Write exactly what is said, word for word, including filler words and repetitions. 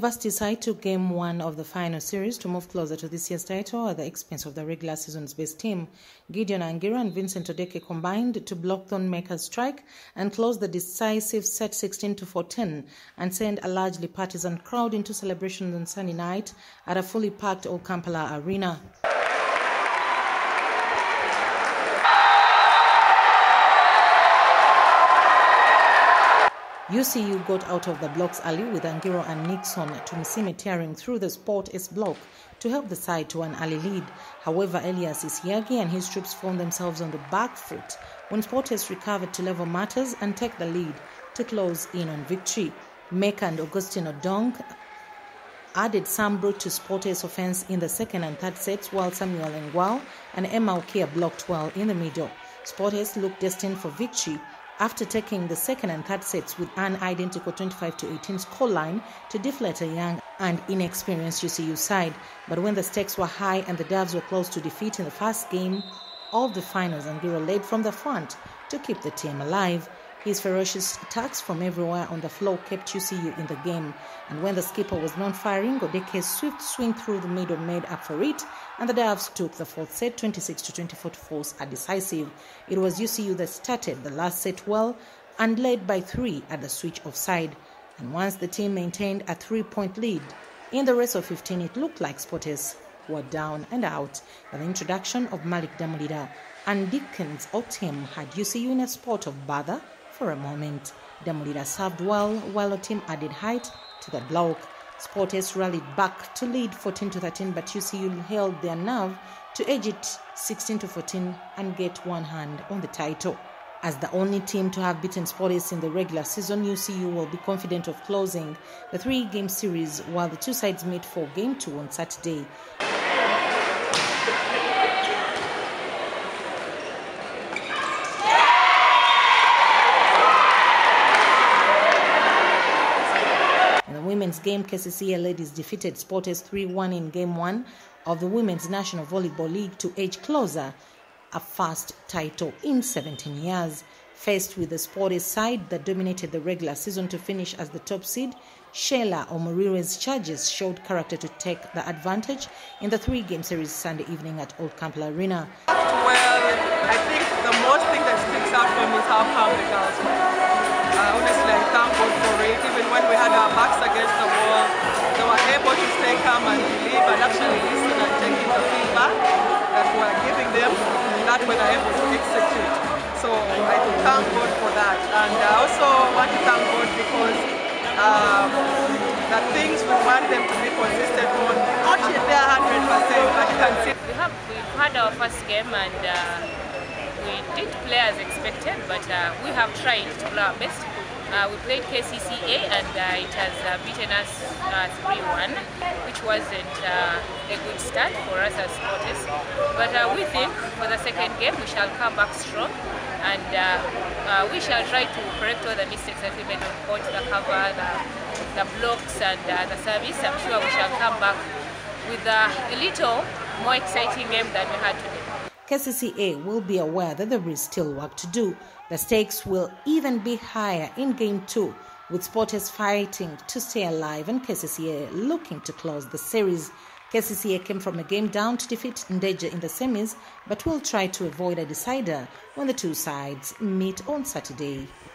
University side took game one of the final series to move closer to this year's title at the expense of the regular season's best team. Gideon Angira and Vincent Odeke combined to block Thornmaker's strike and close the decisive set sixteen to fourteen and send a largely partisan crowd into celebrations on Sunday night at a fully packed Old Kampala Arena. U C U got out of the blocks early with Angiro and Nixon to Msime tearing through the Sport S block to help the side to an early lead. However, Elias Isiagi and his troops found themselves on the back foot when Sport S recovered to level matters and take the lead to close in on victory. Meka and Augustine Odong added some brute to Sport S offense in the second and third sets, while Samuel Ngwao and Emma Okia blocked well in the middle. Sport S looked destined for victory after taking the second and third sets with an identical twenty-five to eighteen scoreline to deflate a young and inexperienced U C U side. But when the stakes were high and the Doves were close to defeat in the first game of the finals, Angiro led from the front to keep the team alive. His ferocious attacks from everywhere on the floor kept U C U in the game, and when the skipper was not firing, Odeke's swift swing through the middle made up for it, and the Doves took the fourth set twenty-six to twenty-four to force a decisive. It was U C U that started the last set well and led by three at the switch of side, and once the team maintained a three-point lead, in the rest of fifteen it looked like Sport S were down and out. By the introduction of Malik Damulida and Dickens Otim had U C U in a spot of bother for a moment. Damulida served well, while the team added height to the block. Sport S rallied back to lead fourteen to thirteen, but U C U held their nerve to edge it sixteen to fourteen and get one hand on the title. As the only team to have beaten Sport S in the regular season, U C U will be confident of closing the three-game series while the two sides meet for Game two on Saturday. Women's game, K C C A ladies defeated Sport S three one in game one of the Women's National Volleyball League to edge closer a first title in seventeen years. Faced with the Sport S side that dominated the regular season to finish as the top seed, Sheila Omorire's charges showed character to take the advantage in the three-game series Sunday evening at Old Kampala Arena. Well, I think the most thing that sticks out for me is how calm the girls were. Uh, honestly, I thank God for it. Even when we had our backs against the wall, they were able to stay calm and believe and actually listen and take in the feedback that we were giving them, and that we were able to execute. So I thank God for that. And I also want to thank God because um, the things we want them to be consistent on, not yet there one hundred percent, but you can see. We have, we've had our first game and uh, we did play as expected, but uh, we have tried to play our best. Uh, we played K C C A and uh, it has uh, beaten us three one, uh, which wasn't uh, a good start for us as Sport S. But uh, we think for the second game we shall come back strong and uh, uh, we shall try to correct all the mistakes that we made on court, the cover, the, the blocks and uh, the service. I'm sure we shall come back with uh, a little more exciting game than we had today. K C C A will be aware that there is still work to do. The stakes will even be higher in Game two, with Sport S fighting to stay alive and K C C A looking to close the series. K C C A came from a game down to defeat Ndeje in the semis, but will try to avoid a decider when the two sides meet on Saturday.